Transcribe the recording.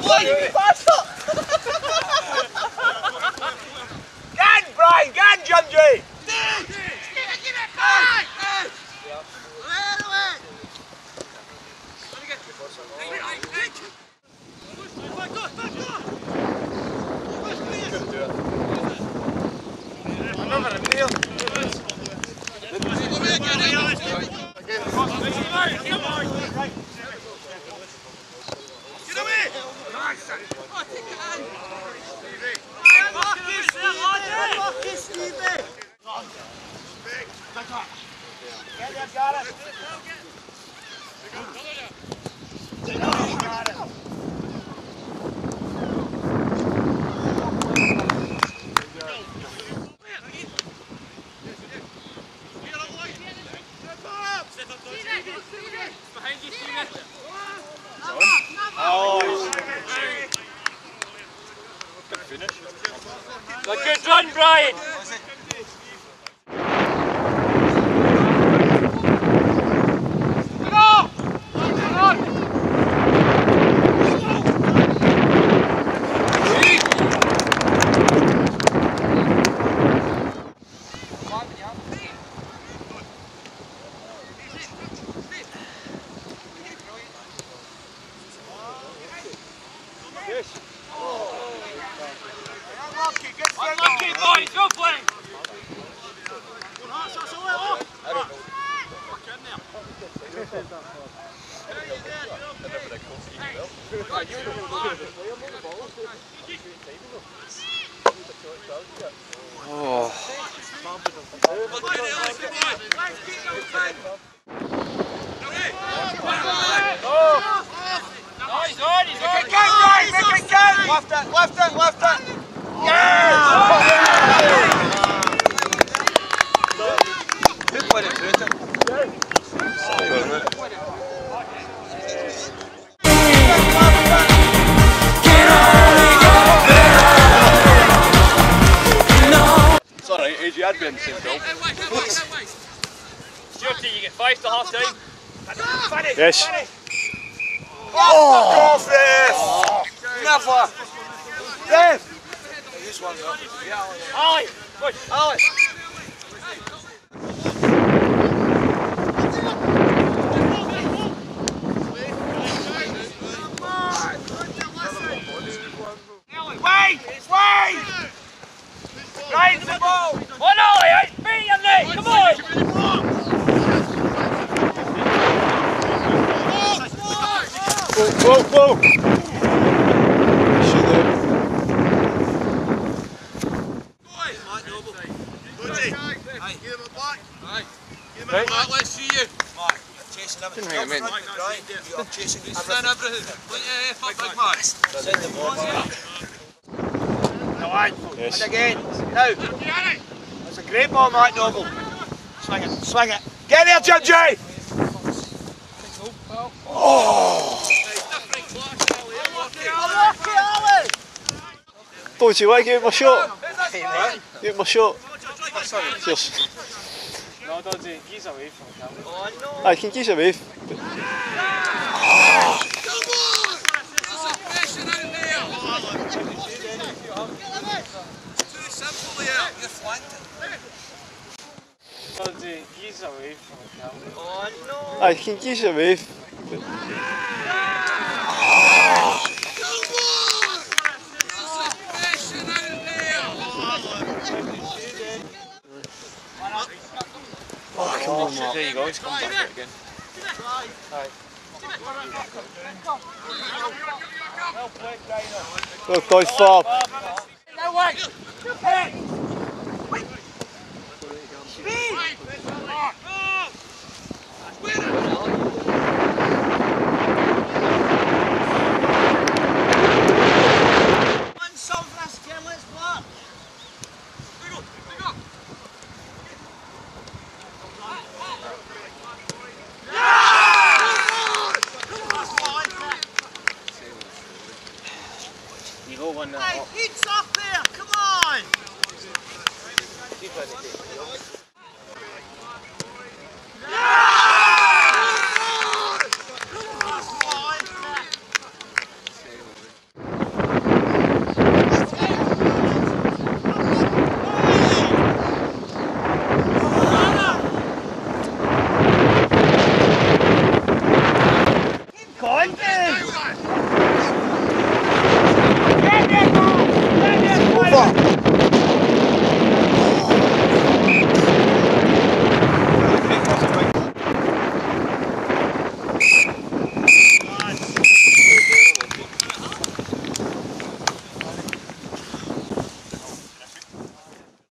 Gan, Brian, gan, Junji! Good run, Brian! Unlucky, boys, go play! Oh. He's on! Make it count! Left it, left it, left it! Yes! Who played it through it? It's alright, AJ, I'd be in the same goal. Stuarty, you get 5 to half time. Yes. Oh! Off this! Never! Yes! This one's up. Ali, push! Alex! Wait! Wait! Right the ball! On Ali, it's me and Nick, come on! Whoa, whoa, whoa! Let's see you. Mark, chasing everything. Didn't hang him in. Right, you're chasing everything. Send the ball back. Yes. And again. Now. That's a great ball, Mark Noble. Swing it, swing it. Get there, Jim J! Oh! Don't you want to give it my shot? Give it my shot. Cheers. No, Dodgy, he's away from the camera. Oh no! I can keep away. Dodgy, he's away from the camera. Oh no! I can keep away. Oh, come on, Mark. There you go, he's coming back again. Go, go, Fab. No way! Speed! One song for us, Tim, let's block. You go 1-0. Hey, it's up there, come on! Keep it.